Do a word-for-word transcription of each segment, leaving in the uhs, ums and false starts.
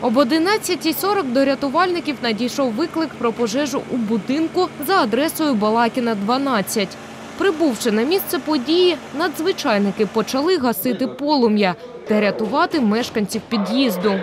Об одинадцятій сорок до рятувальників надійшов виклик про пожежу у будинку за адресою Балакіна, дванадцять. Прибувши на місце події, надзвичайники почали гасити полум'я та рятувати мешканців під'їзду.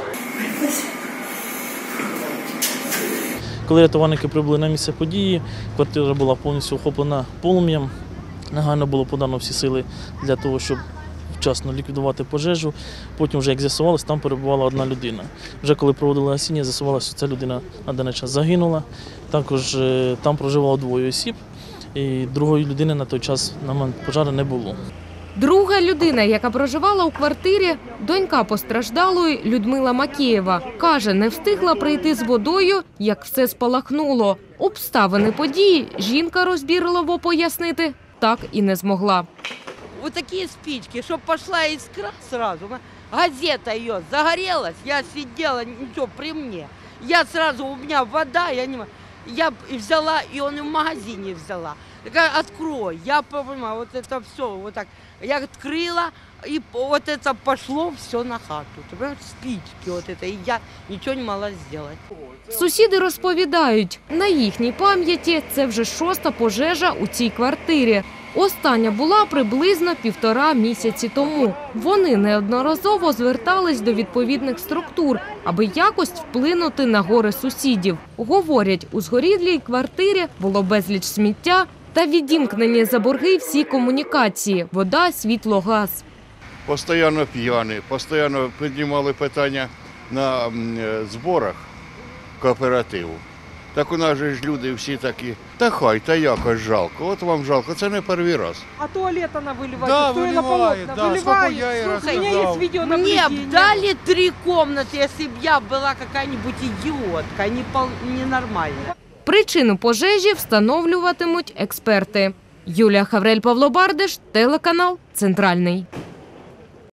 Коли рятувальники прибули на місце події, квартира була повністю охоплена полум'ям. Негайно було подано всі сили для того, щоб вчасно ліквідувати пожежу. Потім, вже як з'ясувалося, там перебувала одна людина. Вже коли проводили гасіння, з'ясувалося, що ця людина на даний час загинула. Також там проживало двоє осіб, і другої людини на той час на момент пожежі не було. Друга людина, яка проживала у квартирі, донька постраждалої Людмила Макеєва. Каже, не встигла прийти з водою, як все спалахнуло. Обставини події жінка розбірливо пояснити так і не змогла. Вот такие спички, чтобы пошла искра сразу. Газета ее загорелась, я сидела, ничего, при мне. Я сразу, у меня вода, я не я взяла, и он и в магазине взяла. Такая, открой, я понимаю, вот это все, вот так. Я открыла, и вот это пошло все на хату. Ты понимаешь, спички вот это, и я ничего не могла сделать. Сусіди розповідають, на їхній пам'яті це вже шоста пожежа у цій квартирі. Остання була приблизно півтора місяці тому. Вони неодноразово звертались до відповідних структур, аби якось вплинути на горе сусідів. Говорять, у згорілій квартирі було безліч сміття та відімкнені за борги всі комунікації – вода, світло, газ. Постійно п'яні, постійно піднімали питання на зборах кооперативу. Так у нас же ж люди всі такі, та хай, та якось жалко, от вам жалко, це не перший раз. А туалет она выливает, Да, что выливает, на полотна, да, выливает. сколько я ей Слушай, у меня рассказал. есть видеонаблюдение. Мне дали три комнаты, если бы я была какая-нибудь идиотка, не пол... ненормальная. Причину пожежі встановлюватимуть експерти. Юлія Хаврель, Павло Бардиш, телеканал «Центральний».